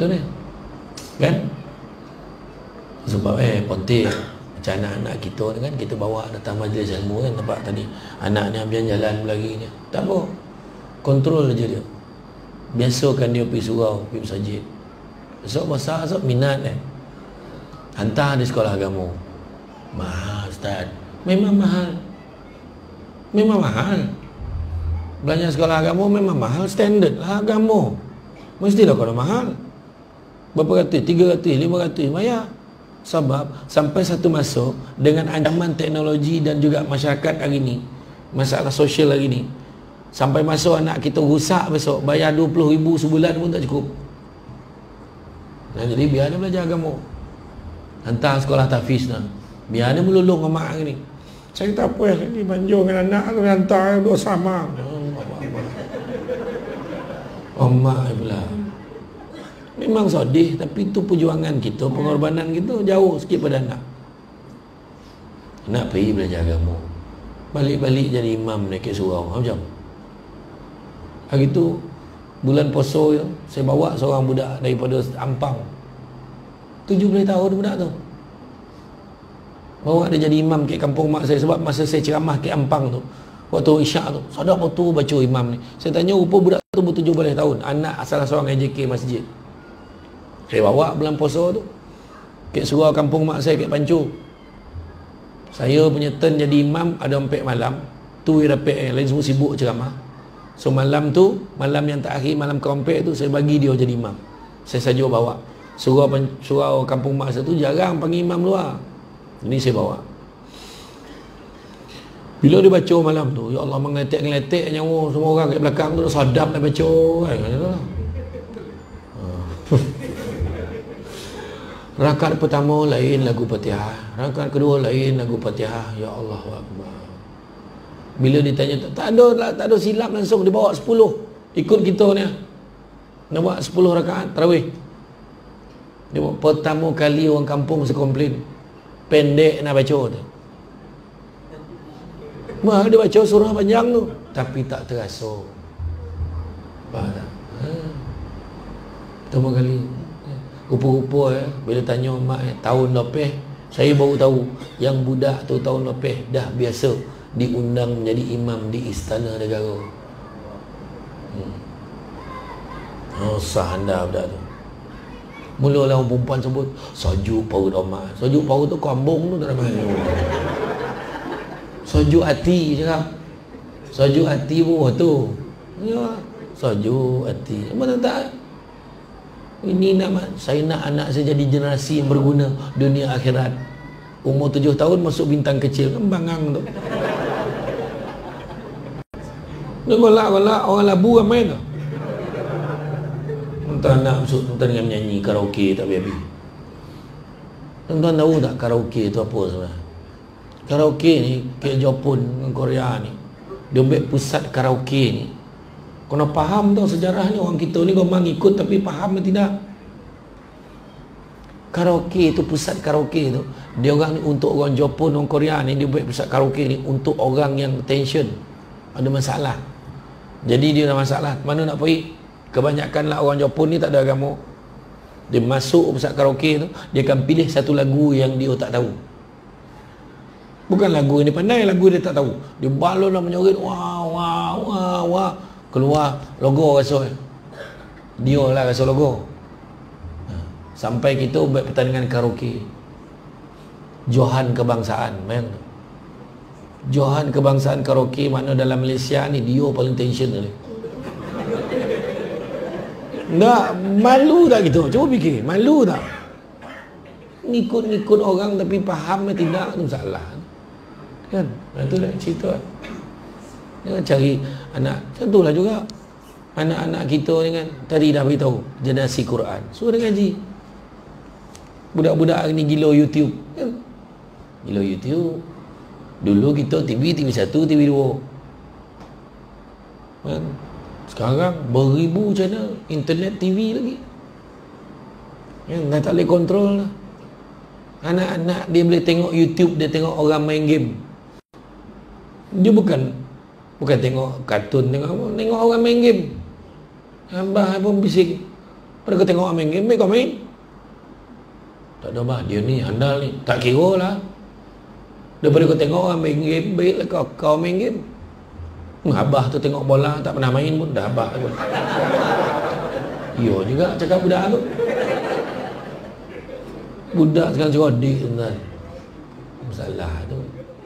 Betul kan? Sebab pontik macam anak-anak kita ni kan, kita bawa datang majlis ilmu kan, nampak tadi anak ni ambil jalan lagi ni, tak apa, kontrol aja dia, biasakan dia pergi surau, pergi masjid. Besok besar, besok minat hantar di sekolah agama. Mahal Ustaz, memang mahal, memang mahal. Belanja sekolah agama memang mahal, standard lah agama, mestilah kalau mahal. Berapa ratus, 300, 500 bayar. Sebab sampai satu masa dengan ancaman teknologi dan juga masyarakat hari ni, masalah sosial hari ni, sampai masa anak kita rusak besok, bayar 20,000 sebulan pun tak cukup. Nah, jadi biar dia belajar agama, hantar sekolah tahfiz lah, biar dia melulung mak hari ni. Saya tak apa ni banjur dengan anak tu, hantar dua sama. Mak pula memang sedih, tapi itu perjuangan kita, pengorbanan kita jauh sikit pada anak. Nak pergi belajar agama, balik-balik jadi imam dekat surau macam. Hari tu bulan poso tu, saya bawa seorang budak daripada Ampang, 17 tahun budak tu, bawa dia jadi imam kat kampung mak saya. Sebab masa saya ceramah kat Ampang tu, waktu isyak tu, sadar betul baca imam ni. Saya tanya, rupa budak tu ber-17 tahun, anak salah seorang AJK masjid. Saya bawa bulan puasa tu kat surau kampung mak saya kat Pancu. Saya punya turn jadi imam ada 4 malam. Tu dia dapat lain semua sibuk ceramah. So malam tu, malam yang terakhir, malam keempat tu, saya bagi dia jadi imam. Saya saja bawa. Surau kampung mak saya tu jarang panggil imam luar, ini saya bawa. Bila dia baca malam tu, ya Allah, mengeletek-ngeletek nyawa semua orang kat belakang tu, sadap nak baca kan. Rakaat pertama lain lagu Fatihah, rakaat kedua lain lagu Fatihah. Ya Allah Akbar. Bila ditanya, tak ada silap, langsung dibawa 10. Ikut kita ni, nak buat 10 rakaat tarawih. Dia buat pertama kali orang kampung mesti komplain, pendek nak baca tu. Mah dia baca surah panjang tu, tapi tak terasa. Faham tak? Pertama kali. Rupa-rupa bila tanya mak tahun lepas, saya baru tahu yang budak tu tahun lepas dah biasa diundang menjadi imam di Istana Negara. Sah anda budak tu. Mulalah orang perempuan sebut sojuk paut Omar. Sojuk paut tu kambung tu tak ada main. Sojuk hati cakap. Sojuk hati pun tu. Ya, sojuk hati. Mana tak? Ini saya nak anak saya jadi generasi yang berguna dunia akhirat. Umur 7 tahun masuk bintang kecil, kan bangang tu. Dia golak-golak orang labu ramai tu. Tuan nak masuk tuan dengan menyanyi karaoke tak habis-habis. Tuan tahu tak karaoke tu apa sebenarnya? Karaoke ni kat Jepun dengan Korea ni, dia ambil pusat karaoke ni. Kena faham tau sejarahnya. Orang kita ni memang ikut tapi faham atau tidak. Karaoke tu, pusat karaoke tu, dia orang ni untuk orang Jepun, orang Korea ni, dia buat pusat karaoke ni untuk orang yang tension, ada masalah. Jadi dia ada masalah, mana nak pergi? Kebanyakan lah orang Jepun ni tak ada agama. Dia masuk pusat karaoke tu, dia akan pilih satu lagu yang dia tak tahu. Bukan lagu yang dia pandai, lagu dia tak tahu. Dia balon lah menyorit, wah wah wah wah, keluar logo rasa dia lah rasa logo. Sampai kita buat pertandingan karaoke Johan Kebangsaan, bayang tu. Johan Kebangsaan karaoke, mana dalam Malaysia ni dia paling tension ni. Tak, malu tak gitu? Cuba fikir, malu tak? Ngikut-ngikut orang tapi faham atau tidak tu salah. Kan? Itu lah cerita. Jangan cari anak. Contohlah juga anak-anak kita ni kan, tadi dah beritahu generasi Quran, suruh dia ngaji. Budak-budak hari ni gila YouTube kan? Gila YouTube. Dulu kita TV 1, TV 2 kan? Sekarang beribu channel, internet TV lagi kan? Dah tak boleh kontrol lah. Anak-anak dia boleh tengok YouTube, dia tengok orang main game. Dia bukan tengok kartun, tengok orang main game. Abah pun bising. Pada kau tengok orang main game, baik kau main. Tak ada bah, dia ni handal ni. Tak kira lah. Daripada kau tengok orang main game, baiklah kau main game. Abah tu tengok bola tak pernah main pun dah abah pun. Yo juga cakap budak tu. Budak sekarang cerdik tuan. Masalah tu.